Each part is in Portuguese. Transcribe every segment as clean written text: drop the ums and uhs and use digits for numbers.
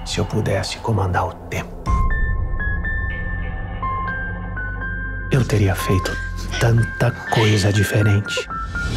Se eu pudesse comandar o tempo, eu teria feito tanta coisa diferente.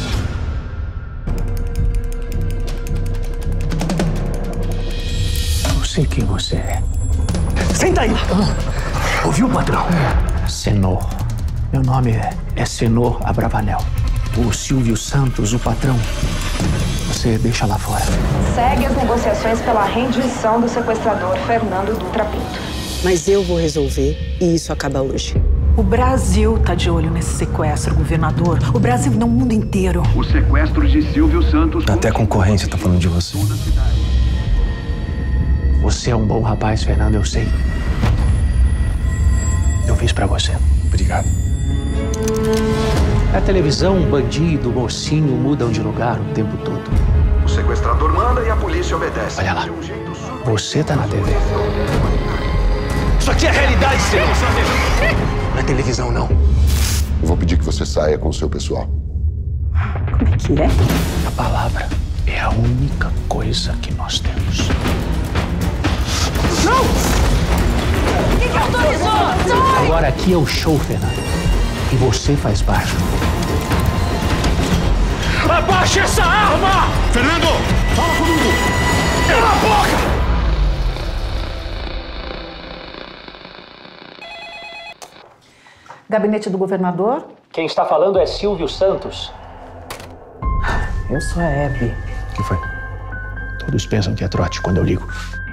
Eu sei quem você é. Senta aí! Ouviu, patrão? Senor. Meu nome é Senor Abravanel. O Silvio Santos, o patrão. Você deixa lá fora. Segue as negociações pela rendição do sequestrador Fernando Dutra Pinto. Mas eu vou resolver e isso acaba hoje. O Brasil tá de olho nesse sequestro, governador. O Brasil não, o mundo inteiro. O sequestro de Silvio Santos... Até a concorrência tá falando de você. Você é um bom rapaz, Fernando, eu sei. Eu fiz pra você. Obrigado. Na televisão, bandido, mocinho mudam de lugar o tempo todo. O sequestrador manda e a polícia obedece. Olha lá. Você tá na TV. Isso aqui é realidade, senhor! Não é televisão, não. Eu vou pedir que você saia com o seu pessoal. Como é que é? A palavra é a única coisa que nós temos. Não! Quem que autorizou? Sai! Agora aqui é o show, Fernando. E você faz parte. Abaixe essa arma! Fernando! Fala comigo! Cala a boca! Gabinete do governador? Quem está falando é Silvio Santos. Eu sou a Hebe. O que foi? Todos pensam que é trote quando eu ligo.